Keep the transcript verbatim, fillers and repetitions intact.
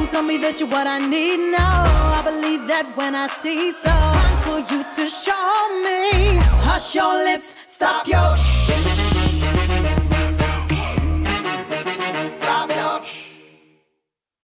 tell me that you're what I need now. I believe that when I see so. Time for you to show me. Hush your lips, stop your shh.